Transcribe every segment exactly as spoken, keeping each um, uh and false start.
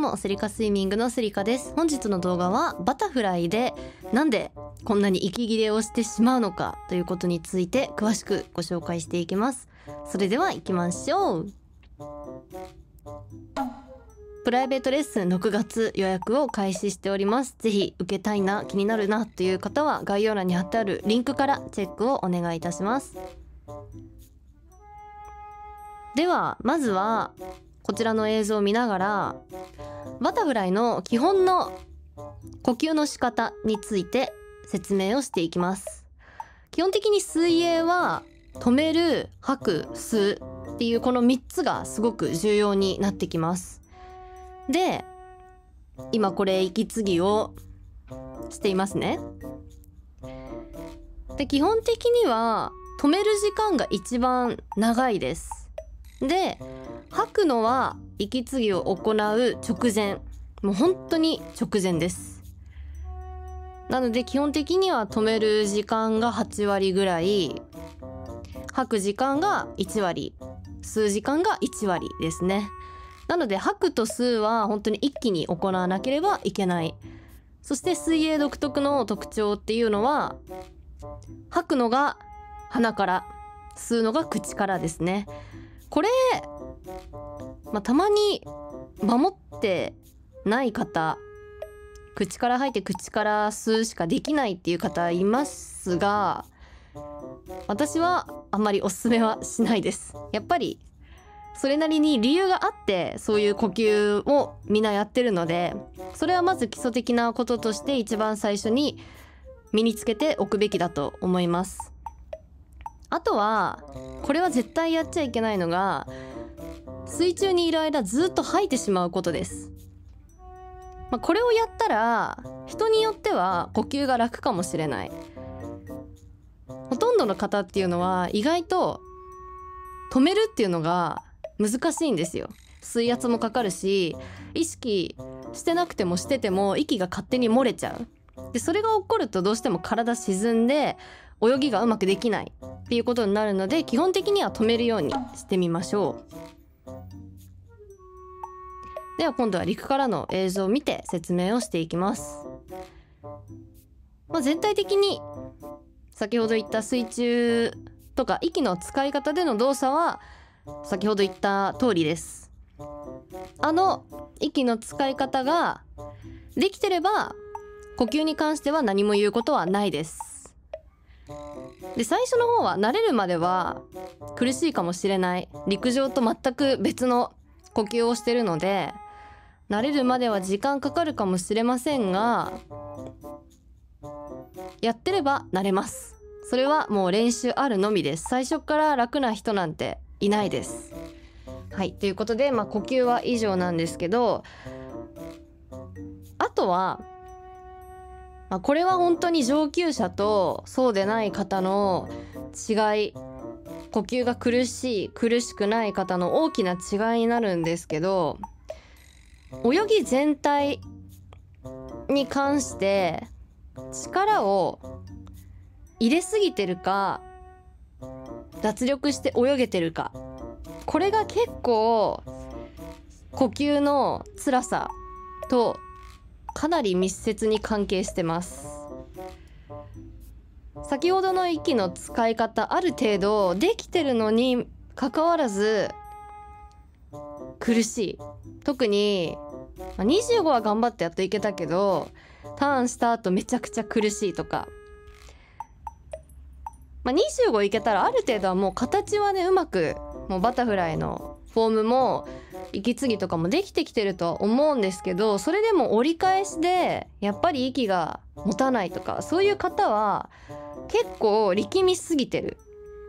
もスリカスイミングのスリカです。本日の動画はバタフライでなんでこんなに息切れをしてしまうのかということについて詳しくご紹介していきます。それでは行きましょう。プライベートレッスンろくがつ予約を開始しております。ぜひ受けたいな、気になるなという方は概要欄に貼ってあるリンクからチェックをお願いいたします。ではまずはこちらの映像を見ながらバタフライの基本の呼吸の仕方について説明をしていきます。基本的に水泳は止める、吐く、吸うっていうこのみっつがすごく重要になってきます。で、今これ息継ぎをしていますね。で、基本的には止める時間が一番長いです。で、吐くのは息継ぎを行う直前、もう本当に直前です。なので基本的には止める時間がはちわりぐらい、吐く時間がいちわり、吸う時間がいちわりですね。なので吐くと吸うは本当に一気に行わなければいけない。そして水泳独特の特徴っていうのは、吐くのが鼻から、吸うのが口からですね。これ、まあ、たまに守ってない方、口から吐いて口から吸うしかできないっていう方いますが、私はあんまりおすすめはしないです。やっぱりそれなりに理由があってそういう呼吸をみんなやってるので、それはまず基礎的なこととして一番最初に身につけておくべきだと思います。あとはこれは絶対やっちゃいけないのが、水中にいる間ずっと吐いてしまうことです。まあ、これをやったら人によっては呼吸が楽かもしれない。ほとんどの方っていうのは意外と止めるっていうのが難しいんですよ。水圧もかかるし、意識してなくてもしてても息が勝手に漏れちゃう。で、それが起こるとどうしても体沈んで泳ぎがうまくできないっていうことになるので、基本的には止めるようにしてみましょう。では今度は陸からの映像を見て説明をしていきます。まあ、全体的に先ほど言った水中とか息の使い方での動作は先ほど言った通りです。あの息の使い方ができてれば呼吸に関しては何も言うことはないです。で、最初の方は慣れるまでは苦しいかもしれない。陸上と全く別の呼吸をしてるので慣れるまでは時間かかるかもしれませんが、やってれば慣れます。それはもう練習あるのみです。最初から楽な人なんていないです。はい、ということで、まあ、呼吸は以上なんですけど、あとは、まあ、これは本当に上級者とそうでない方の違い、呼吸が苦しい苦しくない方の大きな違いになるんですけど、泳ぎ全体に関して力を入れすぎてるか脱力して泳げてるか、これが結構呼吸の辛さとかなり密接に関係してます。先ほどの息の使い方ある程度できてるのにかかわらず苦しい。特ににじゅうごは頑張ってやっといけたけどターンした後めちゃくちゃ苦しいとか、まあ、にじゅうごいけたらある程度はもう形はねうまく、もうバタフライのフォームも息継ぎとかもできてきてるとは思うんですけど、それでも折り返しでやっぱり息が持たないとか、そういう方は結構力みすぎてる。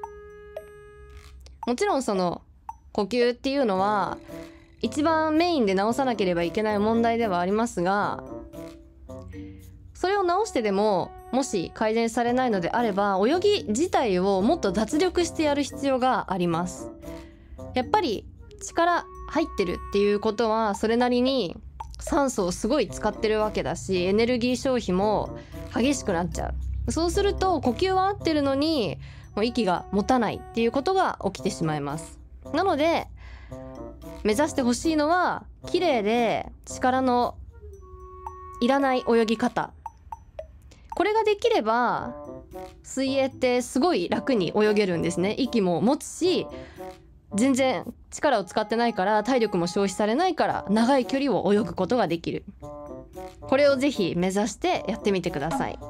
もちろんその呼吸っていうのは一番メインで直さなければいけない問題ではありますが、それを直してでももし改善されないのであれば泳ぎ自体をもっと脱力してやる必要があります。やっぱり力入ってるっていうことはそれなりに酸素をすごい使ってるわけだし、エネルギー消費も激しくなっちゃう。そうすると呼吸は合ってるのにもう息が持たないっていうことが起きてしまいます。なので目指してほしいのは綺麗で力のいらない泳ぎ方。これができれば水泳ってすごい楽に泳げるんですね。息も持つし、全然力を使ってないから体力も消費されないから長い距離を泳ぐことができる。これをぜひ目指してやってみてください。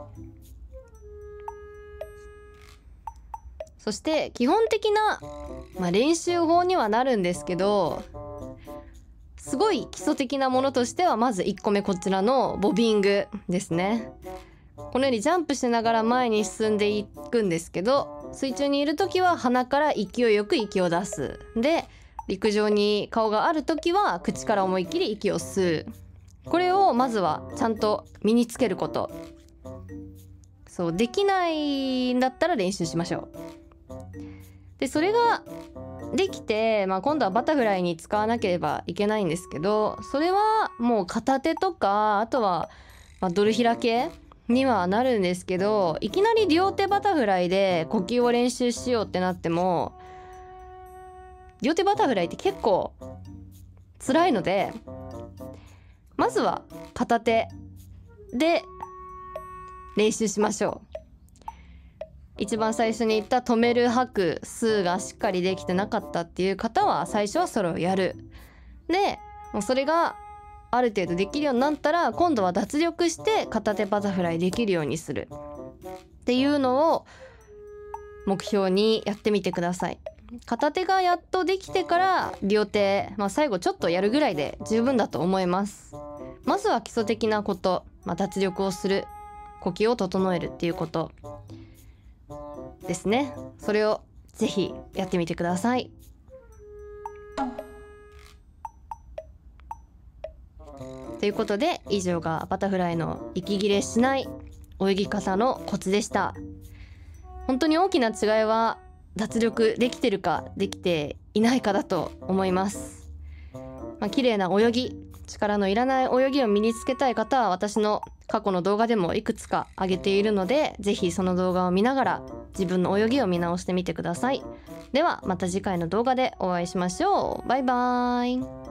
そして基本的な、まあ、練習法にはなるんですけど、すごい基礎的なものとしてはまずいっこめ、こちらのボビングですね。このようにジャンプしながら前に進んでいくんですけど、水中にいる時は鼻から勢いよく息を出す。で、陸上に顔がある時は口から思いっきり息を吸う。これをまずはちゃんと身につけること。そう、できないんだったら練習しましょう。で、それができて、まあ、今度はバタフライに使わなければいけないんですけど、それはもう片手とか、あとは、まあ、ドル開けにはなるんですけど、いきなり両手バタフライで呼吸を練習しようってなっても、両手バタフライって結構辛いので、まずは片手で練習しましょう。一番最初に言った止める吐く吸うがしっかりできてなかったっていう方は最初はそれをやる。でもうそれがある程度できるようになったら、今度は脱力して片手バタフライできるようにするっていうのを目標にやってみてください。片手がやっとできてから両手、まあ、最後ちょっとやるぐらいで十分だと思います。まずは基礎的なこと、まあ、脱力をする、呼吸を整えるっていうことですね。それをぜひやってみてください。ということで、以上がバタフライの息切れしない泳ぎ方のコツでした。本当に大きな違いは脱力できてるかできていないかだと思います。まあ、綺麗な泳ぎ、力のいらない泳ぎを身につけたい方は私の過去の動画でもいくつか上げているので、ぜひその動画を見ながら自分の泳ぎを見直してみてください。ではまた次回の動画でお会いしましょう。バイバーイ。